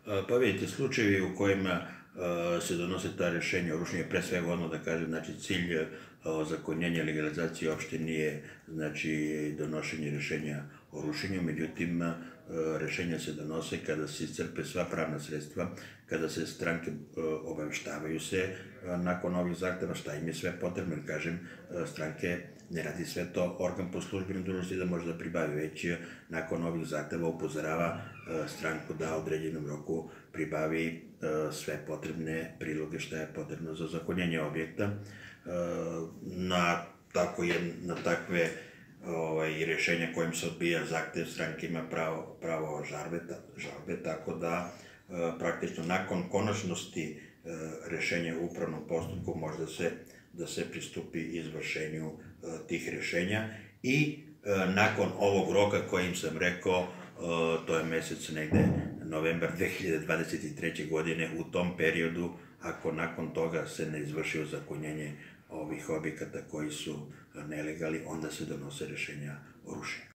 Pa vidite, slučajevi u kojima se donose ta rešenja o rušenju, pre svega odmah da kažem, znači cilj ozakonjenja legalizacije uopšte nije donošenje rešenja o rušenju, međutim rešenja se donose kada se iscrpe sva pravna sredstva, kada se stranke obaveštavaju se nakon ovih zahteva šta im je sve potrebno, jer kažem, stranke ne radi sve to organ po službenoj dužnosti da može da pribavi, već nakon ovih zahteva upozorava stranku da u određenom roku pribavi sve potrebne priloge šta je potrebno za ozakonjenje objekta. Na takve rešenja kojim se odbija zahtev, stranke ima pravo žalbe, tako da praktično nakon konačnosti rešenja u upravnom postupku može da se pristupi izvršenju tih rešenja i nakon ovog roka kojim sam rekao, to je mesec negde novembar 2023. godine, u tom periodu, ako nakon toga se ne izvrši ozakonjenje ovih objekata koji su nelegalni, onda se donose rešenja o rušenju.